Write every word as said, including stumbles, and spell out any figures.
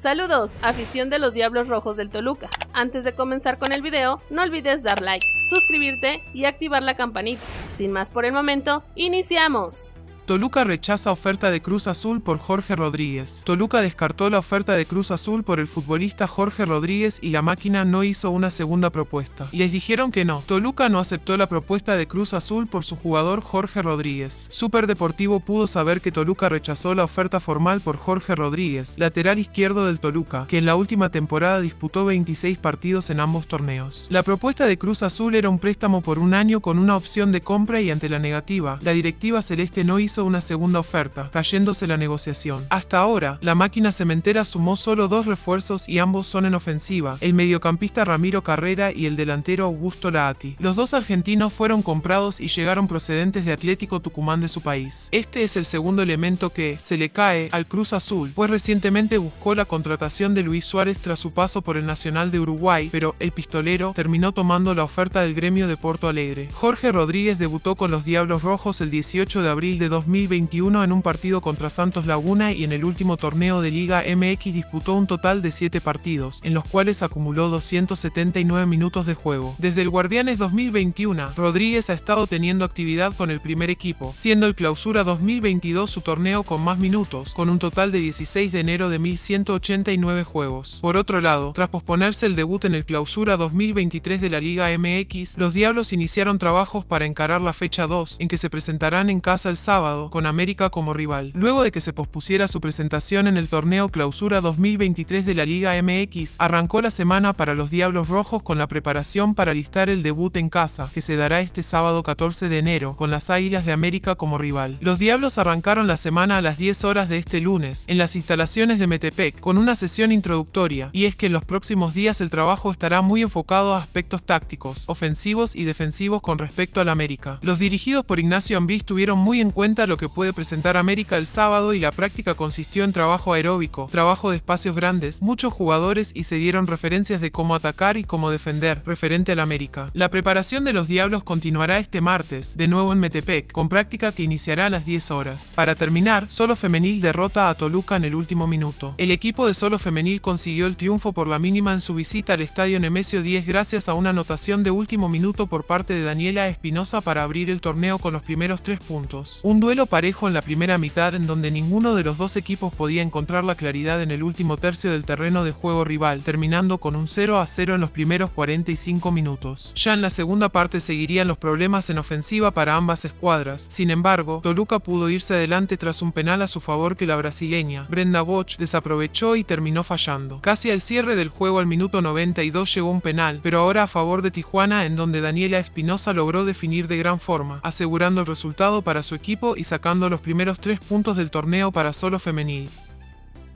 Saludos, afición de los Diablos Rojos del Toluca. Antes de comenzar con el video, no olvides dar like, suscribirte y activar la campanita. Sin más por el momento, ¡iniciamos! Toluca rechaza oferta de Cruz Azul por Jorge Rodríguez. Toluca descartó la oferta de Cruz Azul por el futbolista Jorge Rodríguez y la máquina no hizo una segunda propuesta. Les dijeron que no. Toluca no aceptó la propuesta de Cruz Azul por su jugador Jorge Rodríguez. Super Deportivo pudo saber que Toluca rechazó la oferta formal por Jorge Rodríguez, lateral izquierdo del Toluca, que en la última temporada disputó veintiséis partidos en ambos torneos. La propuesta de Cruz Azul era un préstamo por un año con una opción de compra y ante la negativa, la directiva celeste no hizo una segunda oferta, cayéndose la negociación. Hasta ahora, la máquina cementera sumó solo dos refuerzos y ambos son en ofensiva, el mediocampista Ramiro Carrera y el delantero Augusto Laati. Los dos argentinos fueron comprados y llegaron procedentes de Atlético Tucumán de su país. Este es el segundo elemento que se le cae al Cruz Azul, pues recientemente buscó la contratación de Luis Suárez tras su paso por el Nacional de Uruguay, pero el pistolero terminó tomando la oferta del gremio de Porto Alegre. Jorge Rodríguez debutó con los Diablos Rojos el dieciocho de abril de dos mil veintiuno en un partido contra Santos Laguna y en el último torneo de Liga M X disputó un total de siete partidos, en los cuales acumuló doscientos setenta y nueve minutos de juego. Desde el Guardianes dos mil veintiuno, Rodríguez ha estado teniendo actividad con el primer equipo, siendo el Clausura dos mil veintidós su torneo con más minutos, con un total de dieciséis de enero de mil ciento ochenta y nueve juegos. Por otro lado, tras posponerse el debut en el Clausura dos mil veintitrés de la Liga M X, los Diablos iniciaron trabajos para encarar la fecha dos, en que se presentarán en casa el sábado, con América como rival. Luego de que se pospusiera su presentación en el torneo Clausura dos mil veintitrés de la Liga M X, arrancó la semana para los Diablos Rojos con la preparación para alistar el debut en casa, que se dará este sábado catorce de enero, con las Águilas de América como rival. Los Diablos arrancaron la semana a las diez horas de este lunes, en las instalaciones de Metepec, con una sesión introductoria, y es que en los próximos días el trabajo estará muy enfocado a aspectos tácticos, ofensivos y defensivos con respecto al América. Los dirigidos por Ignacio Ambriz tuvieron muy en cuenta lo que puede presentar América el sábado y la práctica consistió en trabajo aeróbico, trabajo de espacios grandes, muchos jugadores y se dieron referencias de cómo atacar y cómo defender, referente al América. La preparación de los Diablos continuará este martes, de nuevo en Metepec, con práctica que iniciará a las diez horas. Para terminar, Solo Femenil derrota a Toluca en el último minuto. El equipo de Solo Femenil consiguió el triunfo por la mínima en su visita al estadio Nemesio diez gracias a una anotación de último minuto por parte de Daniela Espinosa para abrir el torneo con los primeros tres puntos. Un duelo parejo en la primera mitad en donde ninguno de los dos equipos podía encontrar la claridad en el último tercio del terreno de juego rival, terminando con un cero a cero en los primeros cuarenta y cinco minutos. Ya en la segunda parte seguirían los problemas en ofensiva para ambas escuadras. Sin embargo, Toluca pudo irse adelante tras un penal a su favor que la brasileña, Brenda Boch, desaprovechó y terminó fallando. Casi al cierre del juego al minuto noventa y dos llegó un penal, pero ahora a favor de Tijuana en donde Daniela Espinosa logró definir de gran forma, asegurando el resultado para su equipo y sacando los primeros tres puntos del torneo para Solo Femenil.